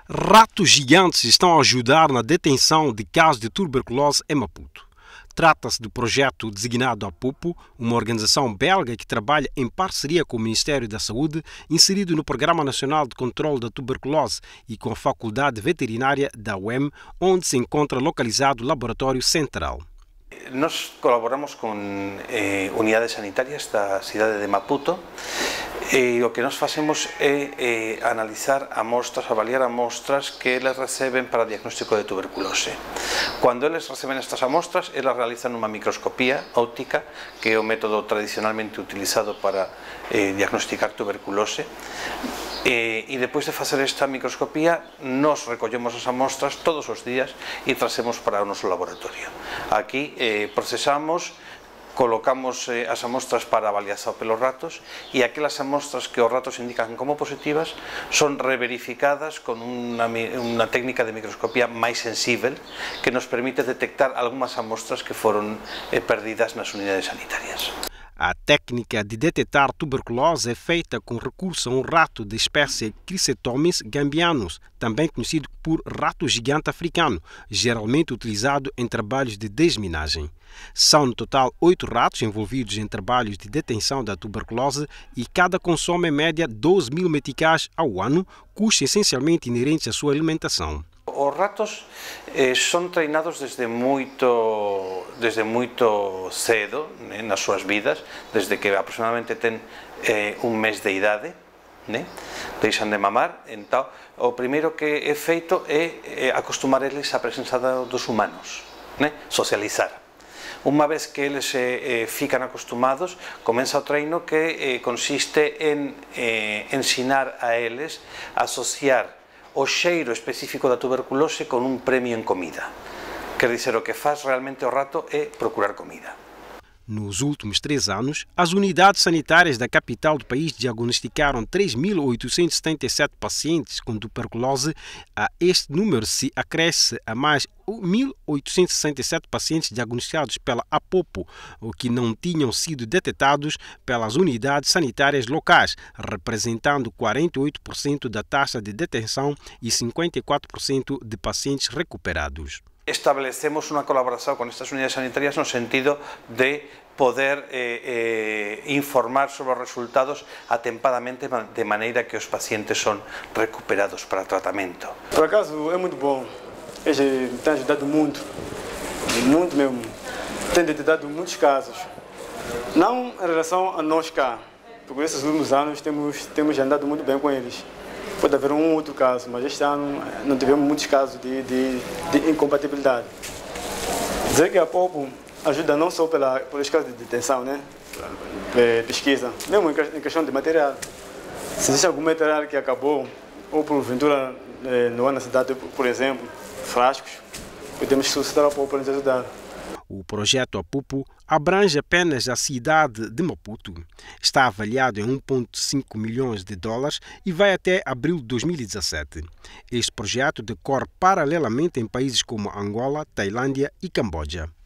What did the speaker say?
Ratos gigantes estão a ajudar na detenção de casos de tuberculose em Maputo. Trata-se do projeto designado Apopo, uma organização belga que trabalha em parceria com o Ministério da Saúde, inserido no Programa Nacional de Controlo da Tuberculose e com a Faculdade Veterinária da UEM, onde se encontra localizado o Laboratório Central. Nós colaboramos com unidades sanitárias da cidade de Maputo e o que nós fazemos é analizar amostras, avaliar amostras que eles recebem para diagnóstico de tuberculose. Quando eles recebem estas amostras, eles realizam uma microscopia óptica, que é o método tradicionalmente utilizado para diagnosticar tuberculose. E depois de fazer esta microscopia, nós recollemos as amostras todos os días e trazemos para o noso laboratorio. Aquí procesamos, colocamos as amostras para avaliación pelos ratos e aquelas amostras que os ratos indican como positivas son reverificadas con unha técnica de microscopía máis sensível que nos permite detectar algunhas amostras que foron perdidas nas unidades sanitarias. A técnica de detectar tuberculose é feita com recurso a um rato da espécie Chrysetomis gambianus, também conhecido por rato gigante africano, geralmente utilizado em trabalhos de desminagem. São no total 8 ratos envolvidos em trabalhos de detenção da tuberculose e cada consome em média 12.000 meticais ao ano, custos essencialmente inerentes à sua alimentação. Os ratos son treinados desde moito cedo nas súas vidas, desde que aproximadamente ten un mes de idade, deixan de mamar. Entón, o primeiro que é feito é acostumar eles á presenza dos humanos, socializar. Unha vez que eles fican acostumados, comeza o treino que consiste en ensinar a eles a asociar o xeiro específico da tuberculose con un premio en comida. Quer dizer, o que faz realmente o rato é procurar comida. Nos últimos 3 anos, as unidades sanitárias da capital do país diagnosticaram 3.877 pacientes com tuberculose. A este número se acresce a mais 1.867 pacientes diagnosticados pela Apopo, que não tinham sido detectados pelas unidades sanitárias locais, representando 48% da taxa de detenção e 54% de pacientes recuperados. Establecemos uma colaboração com estas unidades sanitárias no sentido de poder informar sobre os resultados atempadamente, de maneira que os pacientes são recuperados para tratamento. Por acaso é muito bom, ele tem ajudado muito mesmo, tem detectado muitos casos, não em relação a nós cá, porque nesses últimos anos temos andado muito bem com eles. Pode haver um outro caso, mas este ano não tivemos muitos casos de incompatibilidade. Dizer que a Apopo ajuda não só pelos casos de detenção, pesquisa, mesmo em questão de material. Se existe algum material que acabou, ou porventura não há necessidade, por exemplo, frascos, podemos solicitar a Apopo para nos ajudar. O projeto Apopo abrange apenas a cidade de Maputo. Está avaliado em 1,5 milhões de dólares e vai até abril de 2017. Este projeto decorre paralelamente em países como Angola, Tailândia e Camboja.